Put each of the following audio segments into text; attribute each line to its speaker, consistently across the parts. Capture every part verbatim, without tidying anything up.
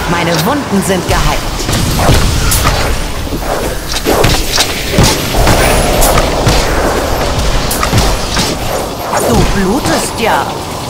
Speaker 1: Meine Wunden sind geheilt. Du blutest ja.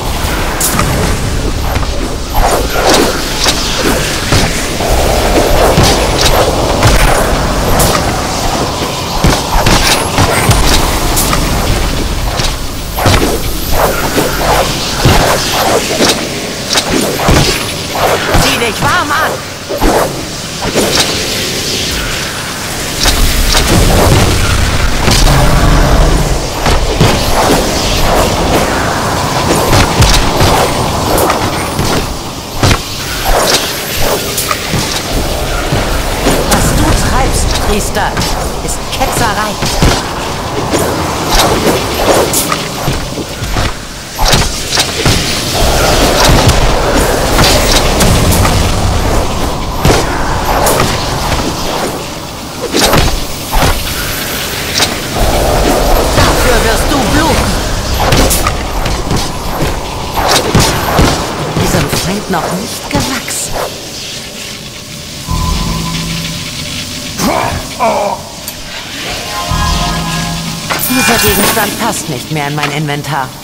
Speaker 1: Zieh dich warm an! Was du treibst, Priester, ist Ketzerei. Wirst du bluten? Diesem Feind noch nicht gewachsen. Dieser Gegenstand passt nicht mehr in mein Inventar.